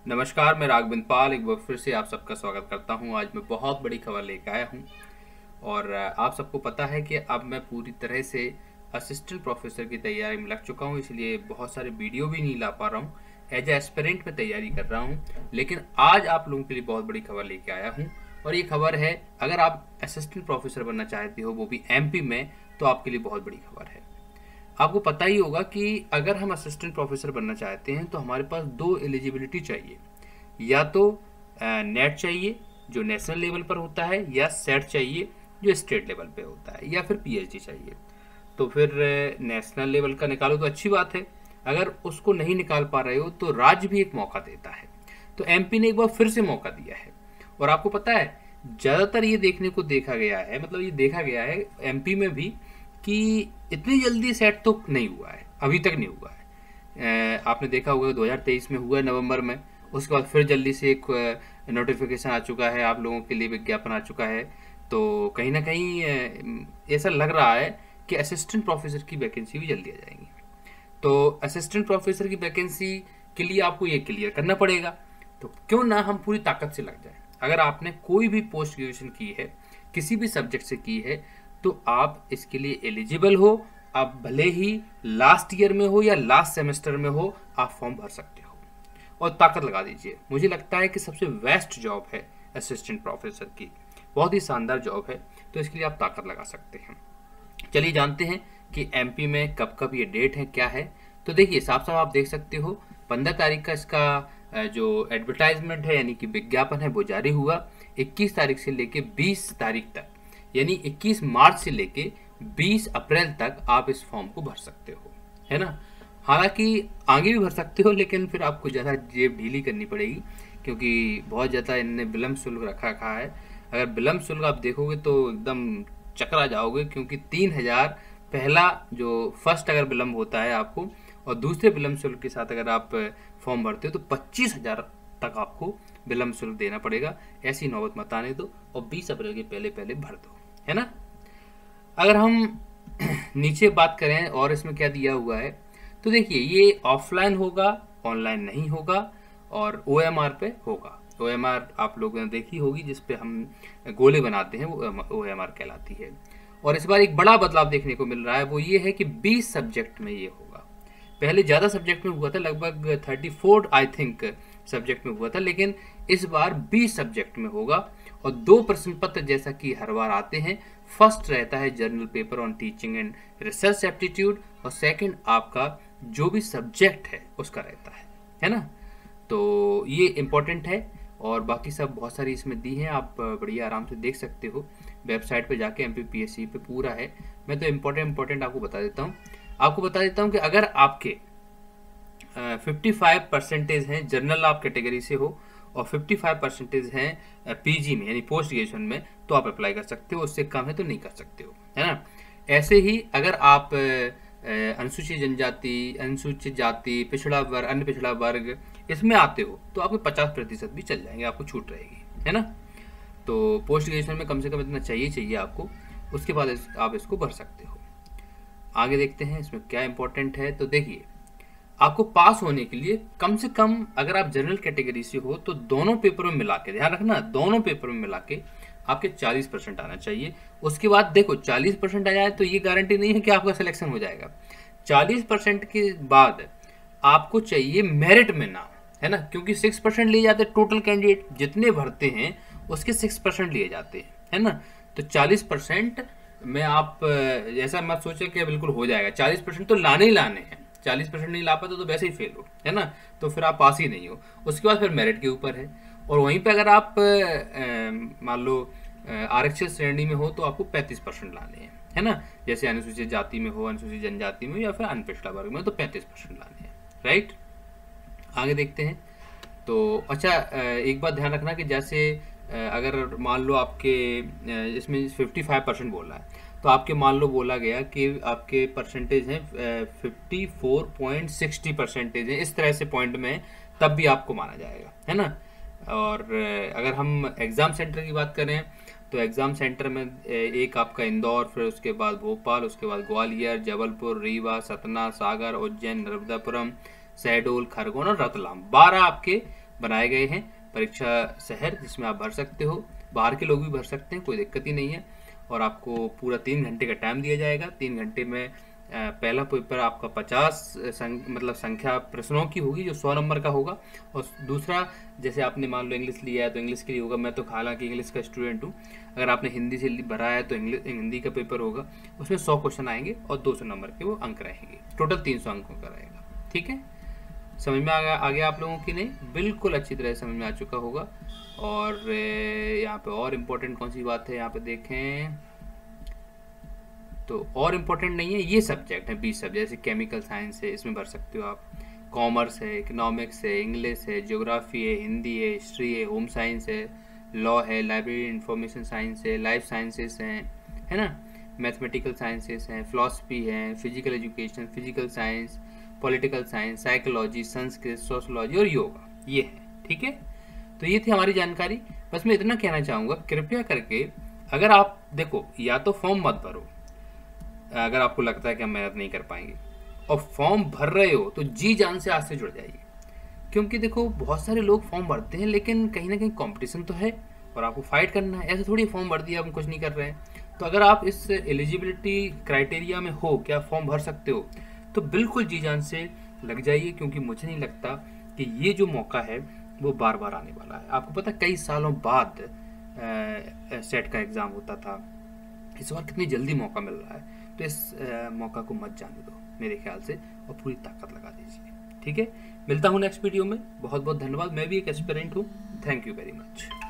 नमस्कार, मैं राघवेंद्र पाल एक बार फिर से आप सबका स्वागत करता हूं। आज मैं बहुत बड़ी खबर लेकर आया हूं और आप सबको पता है कि अब मैं पूरी तरह से असिस्टेंट प्रोफेसर की तैयारी में लग चुका हूं, इसलिए बहुत सारे वीडियो भी नहीं ला पा रहा हूं। एज ए एस्पिरेंट में तैयारी कर रहा हूं, लेकिन आज आप लोगों के लिए बहुत बड़ी खबर लेके आया हूं। और ये खबर है, अगर आप असिस्टेंट प्रोफेसर बनना चाहते हो, वो भी एमपी में, तो आपके लिए बहुत बड़ी खबर है। आपको पता ही होगा कि अगर हम असिस्टेंट प्रोफेसर बनना चाहते हैं तो हमारे पास दो एलिजिबिलिटी चाहिए। या तो नेट चाहिए जो नेशनल लेवल पर होता है, या सेट चाहिए जो स्टेट लेवल पे होता है, या फिर पीएचडी चाहिए। तो फिर नेशनल लेवल का निकालो तो अच्छी बात है। अगर उसको नहीं निकाल पा रहे हो तो राज्य भी एक मौका देता है। तो एमपी ने एक बार फिर से मौका दिया है। और आपको पता है, ज़्यादातर ये देखने को देखा गया है, मतलब ये देखा गया है एमपी में भी, कि इतनी जल्दी सेट तो नहीं हुआ है, अभी तक नहीं हुआ है। आपने देखा होगा 2023 में हुआ है नवंबर में, उसके बाद फिर जल्दी से एक नोटिफिकेशन आ चुका है, आप लोगों के लिए विज्ञापन आ चुका है। तो कहीं ना कहीं ऐसा लग रहा है कि असिस्टेंट प्रोफेसर की वैकेंसी भी जल्दी आ जाएंगी। तो असिस्टेंट प्रोफेसर की वैकेंसी के लिए आपको ये क्लियर करना पड़ेगा। तो क्यों ना हम पूरी ताकत से लग जाए। अगर आपने कोई भी पोस्ट ग्रेजुएशन की है, किसी भी सब्जेक्ट से की है, तो आप इसके लिए एलिजिबल हो। आप भले ही लास्ट ईयर में हो या लास्ट सेमेस्टर में हो, आप फॉर्म भर सकते हो और ताकत लगा दीजिए। मुझे लगता है कि सबसे बेस्ट जॉब है असिस्टेंट प्रोफेसर की, बहुत ही शानदार जॉब है। तो इसके लिए आप ताकत लगा सकते हैं। चलिए जानते हैं कि एमपी में कब कब ये डेट है, क्या है। तो देखिए, साफ साफ आप देख सकते हो 15 तारीख का इसका जो एडवर्टाइजमेंट है, यानी कि विज्ञापन है, वो जारी हुआ। 21 तारीख से लेके 20 तारीख तक, यानी 21 मार्च से लेके 20 अप्रैल तक आप इस फॉर्म को भर सकते हो, है ना। हालांकि आगे भी भर सकते हो, लेकिन फिर आपको ज़्यादा जेब ढीली करनी पड़ेगी, क्योंकि बहुत ज़्यादा इनने विलम्ब शुल्क रखा है। अगर विलम्ब शुल्क आप देखोगे तो एकदम चकरा जाओगे, क्योंकि 3,000 पहला जो फर्स्ट अगर विलम्ब होता है आपको, और दूसरे विलम्ब शुल्क के साथ अगर आप फॉर्म भरते हो तो 25,000 तक आपको विलम्ब शुल्क देना पड़ेगा। ऐसी नौबत मत आने दो और 20 अप्रैल के पहले पहले भर दो, है ना। अगर हम नीचे बात करें और इसमें क्या दिया हुआ है, तो देखिए ये ऑफलाइन होगा, ऑनलाइन नहीं होगा, और ओएमआर पे होगा। ओएमआर आप लोगों ने देखी होगी, जिस पे हम गोले बनाते हैं, वो ओएमआर कहलाती है। और इस बार एक बड़ा बदलाव देखने को मिल रहा है, वो ये है कि 20 सब्जेक्ट में ये होगा। पहले ज़्यादा सब्जेक्ट में हुआ था, लगभग 34 आई थिंक सब्जेक्ट में हुआ था, लेकिन इस बार 20 सब्जेक्ट में होगा। और 2 प्रश्न पत्र जैसा कि हर बार आते हैं। फर्स्ट रहता है general paper on teaching and research aptitude, और सेकंड आपका जो भी सब्जेक्ट है उसका रहता है ना। तो ये इम्पोर्टेंट है, और बाकी सब बहुत सारी इसमें दी हैं, आप बढ़िया आराम से देख सकते हो। वेबसाइट पे जाके MPPSC पे पूरा है। मैं तो इम्पोर्टेंट आपको बता देता हूँ कि अगर आपके 55% हैं जनरल आप कैटेगरी से हो, और 55% हैं पीजी में, यानी पोस्ट ग्रेजुएशन में, तो आप अप्लाई कर सकते हो। उससे कम है तो नहीं कर सकते हो, है ना। ऐसे ही अगर आप अनुसूचित जनजाति, अनुसूचित जाति, पिछड़ा वर्ग, अन्य पिछड़ा वर्ग, इसमें आते हो, तो आपको 50% भी चल जाएंगे, आपको छूट रहेगी, है ना। तो पोस्ट ग्रेजुएशन में कम से कम इतना चाहिए आपको, उसके बाद आप इसको भर सकते हो। आगे देखते हैं इसमें क्या इंपॉर्टेंट है। तो देखिए, आपको पास होने के लिए कम से कम, अगर आप जनरल कैटेगरी से हो, तो दोनों पेपर में मिला के, ध्यान रखना, दोनों पेपर में मिला के आपके 40% आना चाहिए। उसके बाद देखो 40% आ जाए तो ये गारंटी नहीं है कि आपका सिलेक्शन हो जाएगा। 40% के बाद आपको चाहिए मेरिट में नाम, है ना, क्योंकि 6% लिए जाते हैं। टोटल कैंडिडेट जितने भरते हैं उसके 6% लिए जाते हैं, है ना। तो 40% में आप ऐसा मत सोचे कि बिल्कुल हो जाएगा। 40% तो लाने ही लाने हैं। 40% नहीं ला पाते तो वैसे ही फेल हो, है ना, तो फिर आप पास ही नहीं हो। उसके बाद फिर मेरिट के ऊपर है। और वहीं पे अगर आप मान लो आरक्षित श्रेणी में हो, तो आपको 35% लाने हैं, है ना। जैसे अनुसूचित जाति में हो, अनुसूचित जनजाति में, या फिर अनपिछड़ा वर्ग में, तो 35% लाने हैं, राइट। आगे देखते हैं। तो अच्छा, एक बात ध्यान रखना कि जैसे अगर मान लो आपके इसमें 55% बोला है, तो आपके मान लो बोला गया कि आपके परसेंटेज हैं 54.60% है, इस तरह से पॉइंट में, तब भी आपको माना जाएगा, है ना। और अगर हम एग्ज़ाम सेंटर की बात करें, तो एग्ज़ाम सेंटर में एक आपका इंदौर, फिर उसके बाद भोपाल, उसके बाद ग्वालियर, जबलपुर, रीवा, सतना, सागर, उज्जैन, नर्मदापुरम, शहडोल, खरगोन और रतलाम, 12 आपके बनाए गए हैं परीक्षा शहर, जिसमें आप भर सकते हो। बाहर के लोग भी भर सकते हैं, कोई दिक्कत ही नहीं है। और आपको पूरा 3 घंटे का टाइम दिया जाएगा। 3 घंटे में पहला पेपर आपका 50 मतलब संख्या प्रश्नों की होगी, जो 100 नंबर का होगा। और दूसरा, जैसे आपने मान लो इंग्लिश लिया है तो इंग्लिश के लिए होगा। मैं तो हालांकि इंग्लिश का स्टूडेंट हूँ। अगर आपने हिंदी से भरा है तो हिंदी का पेपर होगा। उसमें 100 क्वेश्चन आएंगे और 200 नंबर के वो अंक रहेंगे। टोटल 300 अंकों का रहेगा। ठीक है, समझ में आ गया आप लोगों की? नहीं, बिल्कुल अच्छी तरह समझ में आ चुका होगा। और यहाँ पे और इम्पोर्टेंट कौन सी बात है, यहाँ पे देखें तो और इम्पोर्टेंट नहीं है, ये सब्जेक्ट है 20 सब्जेक्ट। जैसे केमिकल साइंस है, इसमें भर सकते हो आप। कॉमर्स है, इकोनॉमिक्स है, इंग्लिश है, ज्योग्राफी है, हिंदी है, हिस्ट्री है, होम साइंस है, लॉ है, लाइब्रेरी इंफॉर्मेशन साइंस है, लाइफ साइंसेस हैं, है ना, मैथमेटिकल साइंसेस हैं, फिलॉसफी है, physical education, physical science, political science, psychology, Sanskrit, sociology और योगा, ये है। ठीक है, तो ये थी हमारी जानकारी। बस मैं इतना कहना चाहूँगा, कृपया करके अगर आप देखो, या तो फॉर्म मत भरो अगर आपको लगता है कि हम मेहनत नहीं कर पाएंगे, और फॉर्म भर रहे हो तो जी जान से आज से जुड़ जाइए। क्योंकि देखो, बहुत सारे लोग फॉर्म भरते हैं, लेकिन कहीं ना कहीं कंपटीशन तो है और आपको फाइट करना है। ऐसे थोड़ी फॉर्म भर दिया हम कुछ नहीं कर रहे हैं। तो अगर आप इस एलिजिबिलिटी क्राइटेरिया में हो कि आप फॉर्म भर सकते हो, तो बिल्कुल जी जान से लग जाइए। क्योंकि मुझे नहीं लगता कि ये जो मौका है वो बार बार आने वाला है। आपको पता है, कई सालों बाद सेट का एग्ज़ाम होता था, इस बार कितनी जल्दी मौका मिल रहा है। तो इस मौका को मत जाने दो मेरे ख्याल से, और पूरी ताकत लगा दीजिए। ठीक है, मिलता हूँ नेक्स्ट वीडियो में। बहुत बहुत धन्यवाद। मैं भी एक एस्पिरेंट हूँ। Thank you very much.